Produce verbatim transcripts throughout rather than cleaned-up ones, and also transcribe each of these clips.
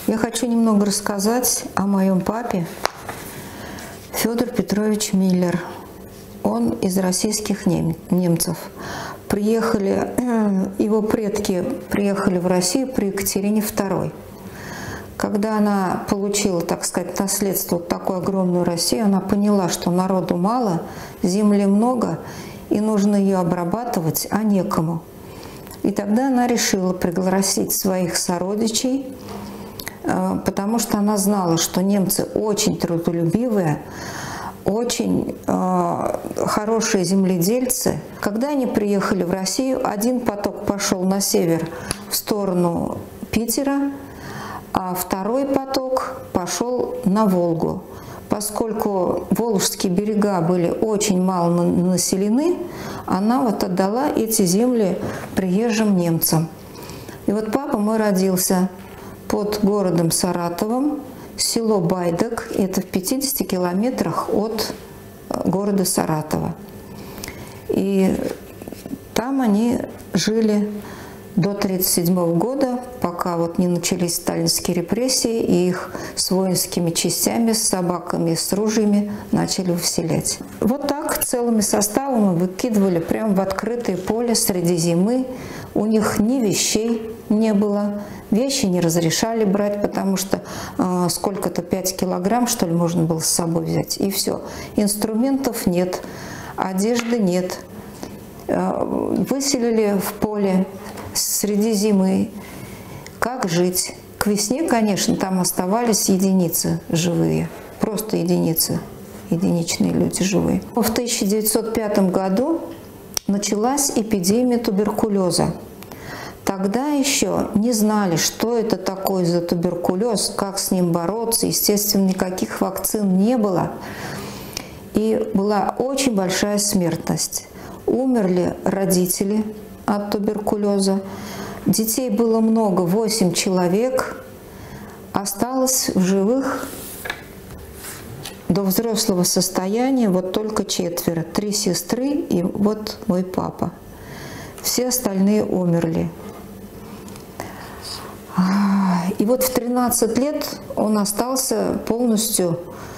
Я хочу немного рассказать о моем папе Федор Петрович Миллер. Он из российских нем, немцев. Приехали, его предки приехали в Россию при Екатерине второй. Когда она получила, так сказать, наследство, вот такую огромную Россию, она поняла, что народу мало, земли много, и нужно ее обрабатывать, а некому. И тогда она решила пригласить своих сородичей, потому что она знала, что немцы очень трудолюбивые, очень э, хорошие земледельцы. Когда они приехали в Россию, один поток пошел на север в сторону Питера, а второй поток пошел на Волгу. Поскольку волжские берега были очень мало населены, она вот отдала эти земли приезжим немцам. И вот папа мой родился под городом Саратовом, село Байдак, это в пятидесяти километрах от города Саратова. И там они жили до тридцать седьмого года, пока вот не начались сталинские репрессии, и их с воинскими частями, с собаками, с ружьями начали выселять. Вот так целыми составами выкидывали прямо в открытое поле среди зимы. У них ни вещей не было, вещи не разрешали брать, потому что э, сколько-то пять килограмм, что ли, можно было с собой взять, и все. Инструментов нет, одежды нет. Э, выселили в поле среди зимы. Как жить? К весне, конечно, там оставались единицы живые, просто единицы, единичные люди живые. В тысяча девятьсот пятом году началась эпидемия туберкулеза. Тогда еще не знали, что это такое за туберкулез, как с ним бороться. Естественно, никаких вакцин не было. И была очень большая смертность. Умерли родители от туберкулеза. Детей было много, восемь человек. Осталось в живых до взрослого состояния вот только четверо. Три сестры и вот мой папа. Все остальные умерли. И вот в тринадцать лет он остался полностью,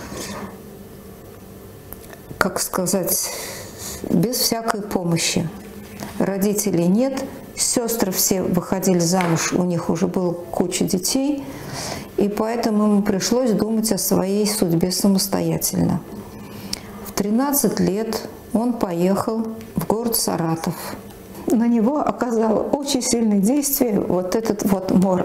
как сказать, без всякой помощи. Родителей нет, сестры все выходили замуж, у них уже было куча детей, и поэтому ему пришлось думать о своей судьбе самостоятельно. В тринадцать лет он поехал в город Саратов. На него оказало очень сильное действие вот этот вот мор.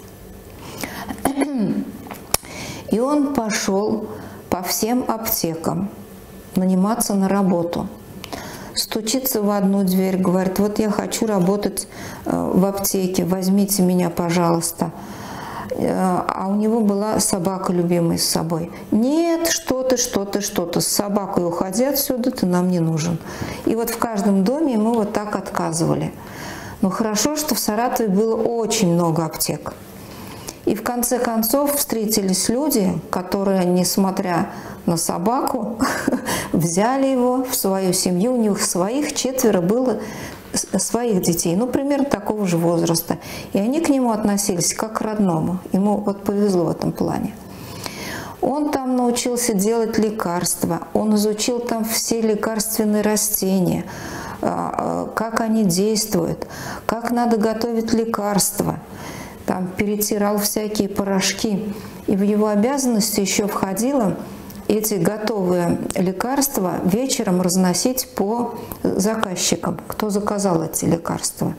И он пошел по всем аптекам наниматься на работу. Стучится в одну дверь, говорит: вот я хочу работать в аптеке, возьмите меня, пожалуйста. А у него была собака любимая с собой. Нет, что ты, что ты, что ты, с собакой уходи отсюда, ты нам не нужен. И вот в каждом доме ему вот так отказывали. Но хорошо, что в Саратове было очень много аптек. И в конце концов встретились люди, которые, несмотря на собаку, взяли его в свою семью. У них своих четверо было, своих детей, ну, примерно такого же возраста. И они к нему относились как к родному. Ему вот повезло в этом плане. Он там научился делать лекарства, он изучил там все лекарственные растения, как они действуют, как надо готовить лекарства. Там перетирал всякие порошки. И в его обязанности еще входило эти готовые лекарства вечером разносить по заказчикам, кто заказал эти лекарства.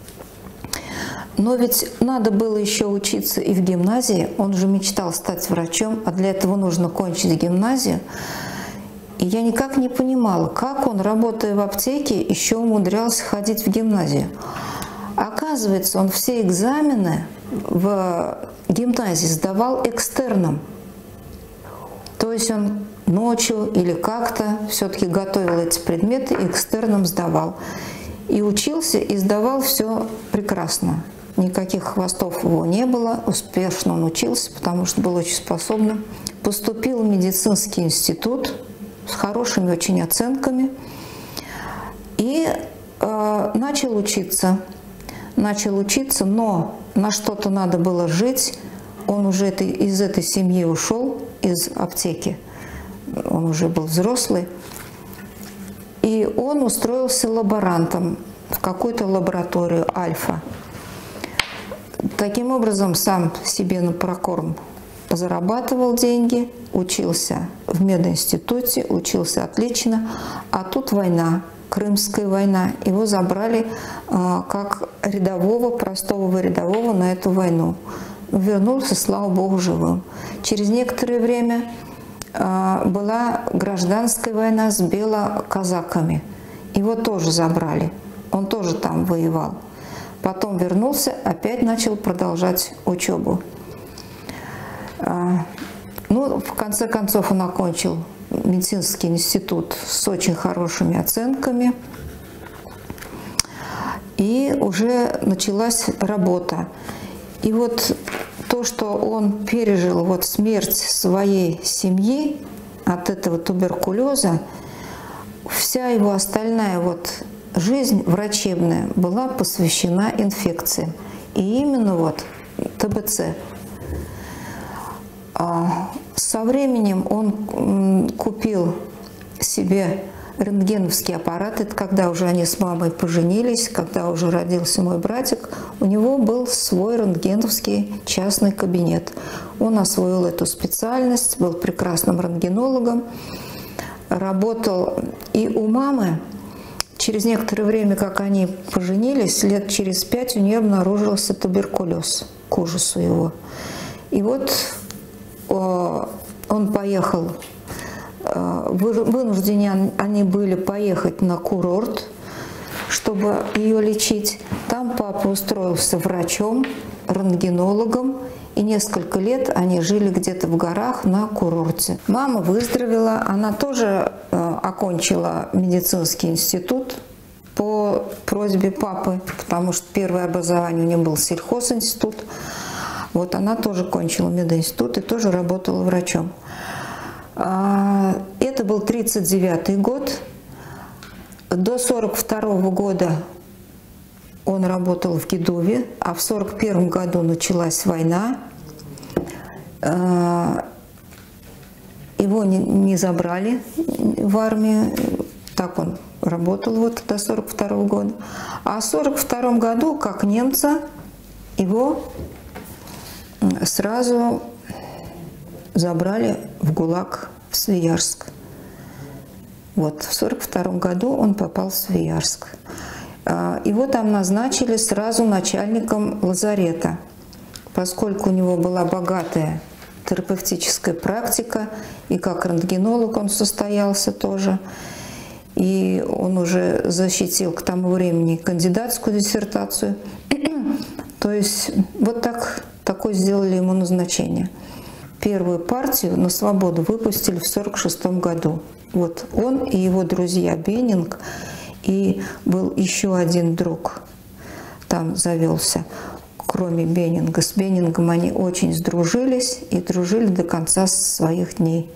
Но ведь надо было еще учиться и в гимназии. Он же мечтал стать врачом, а для этого нужно кончить гимназию. И я никак не понимала, как он, работая в аптеке, еще умудрялся ходить в гимназию. Оказывается, он все экзамены в гимназии сдавал экстерном. То есть он ночью или как-то все-таки готовил эти предметы и экстерном сдавал. И учился, и сдавал все прекрасно. Никаких хвостов его не было, успешно он учился, потому что был очень способным. Поступил в медицинский институт с хорошими очень оценками и э, начал учиться. Начал учиться, но на что-то надо было жить. он уже это, из этой семьи ушел, из аптеки. Он уже был взрослый. И он устроился лаборантом в какую-то лабораторию Альфа. Таким образом, сам себе на прокорм зарабатывал деньги, учился в мединституте, учился отлично. А тут война, Крымская война. Его забрали э, как рядового, простого рядового на эту войну. Вернулся, слава богу, живым. Через некоторое время э, была гражданская война с белоказаками. Его тоже забрали. Он тоже там воевал. Потом вернулся, опять начал продолжать учебу. Ну, в конце концов, он окончил медицинский институт с очень хорошими оценками. И уже началась работа. И вот то, что он пережил вот смерть своей семьи от этого туберкулеза, вся его остальная вот жизнь врачебная была посвящена инфекциям. И именно вот ТБЦ. Со временем он купил себе рентгеновский аппарат. Это когда уже они с мамой поженились, когда уже родился мой братик, у него был свой рентгеновский частный кабинет. Он освоил эту специальность, был прекрасным рентгенологом, работал и у мамы. Через некоторое время, как они поженились, лет через пять у нее обнаружился туберкулез, к ужасу его. И вот он поехал, вынуждены они были поехать на курорт, чтобы ее лечить. Там папа устроился врачом, рентгенологом, и несколько лет они жили где-то в горах на курорте. Мама выздоровела, она тоже окончила медицинский институт по просьбе папы, потому что первое образование у нее был сельхозинститут. Вот она тоже кончила мединститут и тоже работала врачом. Это был тридцать девятый год. До сорок второго года он работал в Гедове, а в сорок первом году началась война. Его не забрали в армию, так он работал вот до сорок второго года. А в сорок втором году, как немца, его сразу забрали в ГУЛАГ в Свияжск. Вот в сорок втором году он попал в Свияжск. Его там назначили сразу начальником лазарета, поскольку у него была богатая терапевтическая практика, и как рентгенолог он состоялся тоже. И он уже защитил к тому времени кандидатскую диссертацию. То есть вот так, такое сделали ему назначение. Первую партию на свободу выпустили в сорок шестом году. Вот он и его друзья Беннинг, и был еще один друг там завелся, кроме Беннинга. С Беннингом они очень сдружились и дружили до конца своих дней.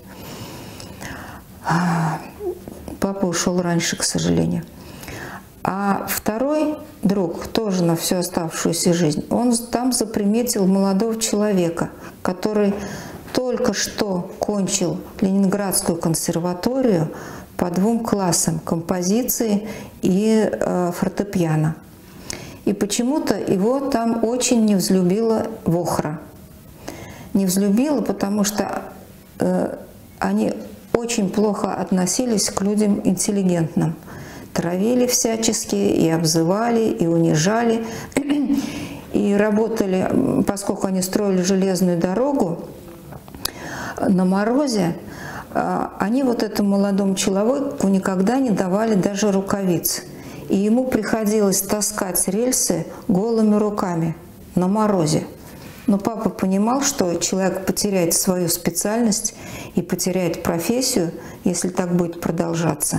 Папа ушел раньше, к сожалению. А второй друг, тоже на всю оставшуюся жизнь, он там заприметил молодого человека, который только что кончил Ленинградскую консерваторию по двум классам – композиции и э, фортепиано. И почему-то его там очень не взлюбила Вохра. Не взлюбила, потому что э, они очень плохо относились к людям интеллигентным. Травили всячески, и обзывали, и унижали. И работали, поскольку они строили железную дорогу на морозе, они вот этому молодому человеку никогда не давали даже рукавиц. И ему приходилось таскать рельсы голыми руками на морозе. Но папа понимал, что человек потеряет свою специальность и потеряет профессию, если так будет продолжаться.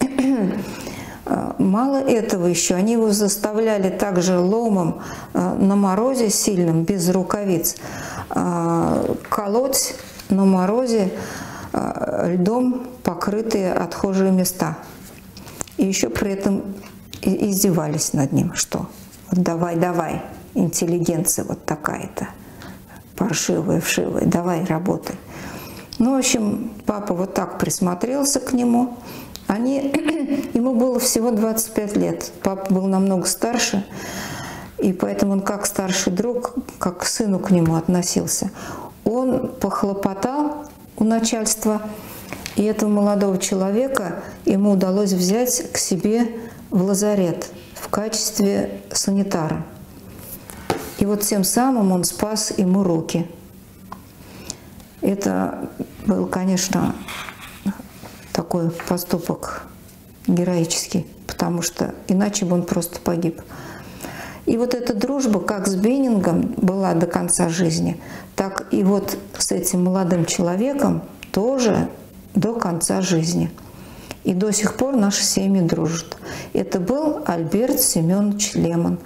Мало этого еще, они его заставляли также ломом на морозе сильном, без рукавиц, колоть на морозе льдом покрытые отхожие места. И еще при этом издевались над ним, что вот давай, давай, интеллигенция вот такая-то. паршивая, вшивая, давай работай. Ну, в общем, папа вот так присмотрелся к нему. Они, ему было всего двадцать пять лет. Папа был намного старше, и поэтому он как старший друг, как к сыну к нему относился. Он похлопотал у начальства, и этого молодого человека ему удалось взять к себе в лазарет в качестве санитара. И вот тем самым он спас ему руки. Это был, конечно, такой поступок героический, потому что иначе бы он просто погиб. И вот эта дружба как с Бенингом была до конца жизни, так и вот с этим молодым человеком тоже до конца жизни. И до сих пор наши семьи дружат. Это был Альберт Семенович Лемон,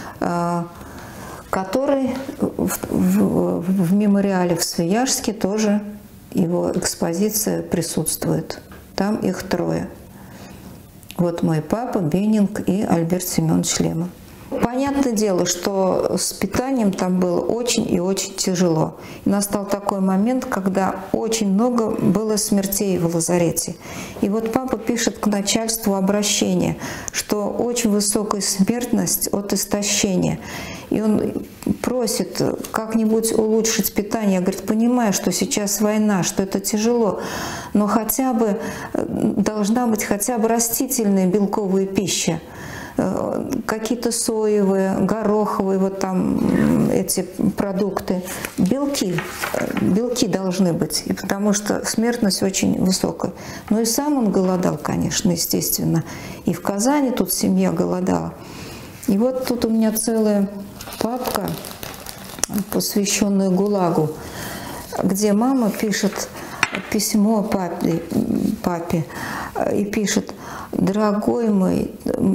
который в, в, в мемориале в Свияжске тоже его экспозиция присутствует. Там их трое. Вот мой папа, Бенинг и Альберт Семенович Лемон. Понятное дело, что с питанием там было очень и очень тяжело. И настал такой момент, когда очень много было смертей в лазарете. И вот папа пишет к начальству обращение, что очень высокая смертность от истощения. И он просит как-нибудь улучшить питание. Я, говорит, понимаю, что сейчас война, что это тяжело, но хотя бы должна быть хотя бы растительная белковая пища. Какие-то соевые, гороховые, вот там эти продукты. Белки, белки должны быть, и потому что смертность очень высокая. Ну и сам он голодал, конечно, естественно. И в Казани тут семья голодала. И вот тут у меня целая папка, посвященная ГУЛАГу, где мама пишет письмо папе, папе и пишет: «Дорогой мой,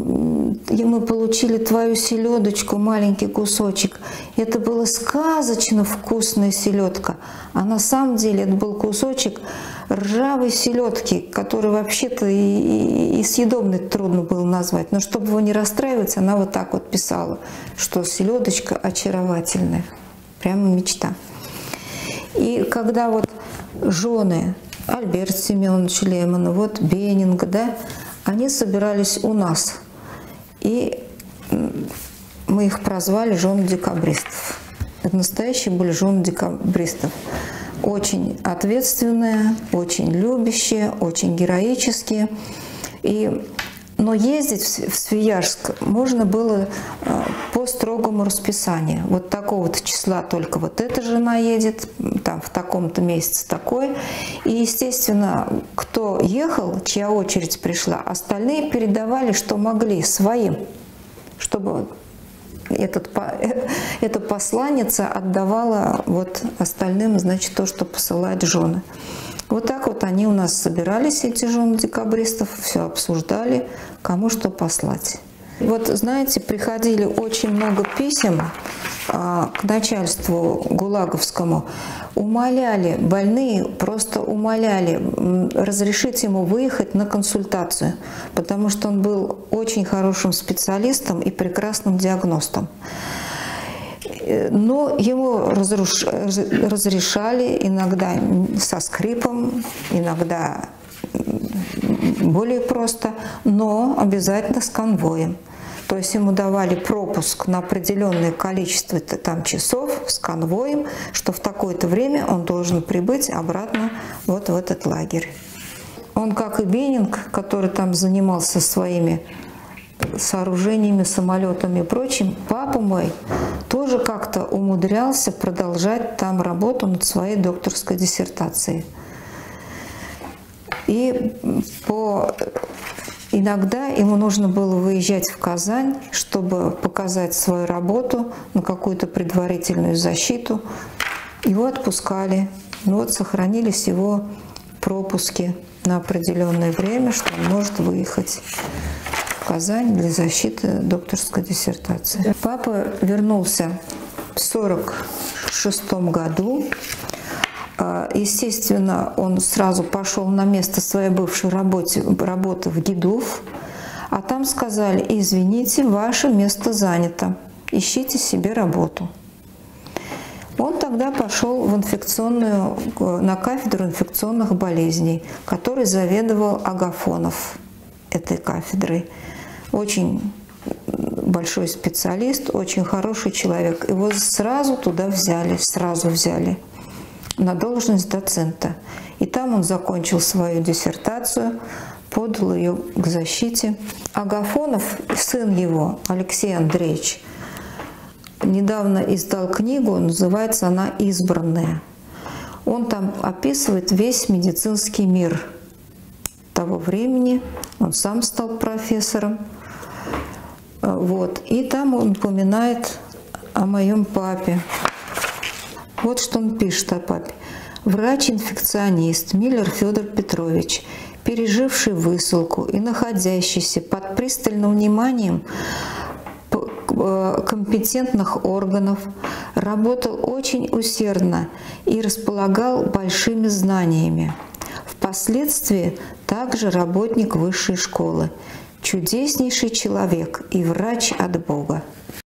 мы получили твою селедочку, маленький кусочек. Это была сказочно вкусная селедка. А на самом деле это был кусочек ржавой селедки, который вообще-то и, и, и съедобной трудно было назвать. Но чтобы его не расстраивать, она вот так вот писала, что селедочка очаровательная. Прямо мечта». И когда вот жены Альберта Семеновича Лемона, вот Бенинга, да, они собирались у нас, и мы их прозвали жены декабристов. Это настоящие были жены декабристов. Очень ответственные, очень любящие, очень героические. И, но ездить в Свияжск можно было по строгому расписанию. Вот такого-то числа только вот эта жена едет, там в таком-то месяце такой. И, естественно, кто ехал, чья очередь пришла, остальные передавали, что могли, своим, чтобы этот, эта посланница отдавала вот остальным, значит, то, что посылают жены. Вот так вот они у нас собирались, эти жены декабристов, все обсуждали, кому что послать. Вот, знаете, приходили очень много писем а, к начальству гулаговскому, умоляли, больные просто умоляли разрешить ему выехать на консультацию, потому что он был очень хорошим специалистом и прекрасным диагностом. Но ему разруш... разрешали иногда со скрипом, иногда более просто, но обязательно с конвоем. То есть ему давали пропуск на определенное количество там, часов с конвоем, что в такое-то время он должен прибыть обратно вот в этот лагерь. Он, как и Бенинг, который там занимался своими сооружениями, самолетами и прочим, папа мой тоже как-то умудрялся продолжать там работу над своей докторской диссертацией. И по... иногда ему нужно было выезжать в Казань, чтобы показать свою работу на какую-то предварительную защиту. Его отпускали. Ну вот сохранились его пропуски на определенное время, что он может выехать в Казань для защиты докторской диссертации. Папа вернулся в сорок шестом году. Естественно, он сразу пошел на место своей бывшей работы, работы в Гидов, а там сказали: извините, ваше место занято, ищите себе работу. Он тогда пошел в инфекционную, на кафедру инфекционных болезней, которой заведовал Агафонов этой кафедрой. Очень большой специалист, очень хороший человек. Его сразу туда взяли, сразу взяли на должность доцента. И там он закончил свою диссертацию, подал ее к защите. Агафонов, сын его, Алексей Андреевич, недавно издал книгу, называется она «Избранная». Он там описывает весь медицинский мир того времени. Он сам стал профессором. Вот. И там он упоминает о моем папе. Вот что он пишет о папе. Врач-инфекционист Миллер Федор Петрович, переживший высылку и находящийся под пристальным вниманием компетентных органов, работал очень усердно и располагал большими знаниями. Впоследствии также работник высшей школы, чудеснейший человек и врач от Бога.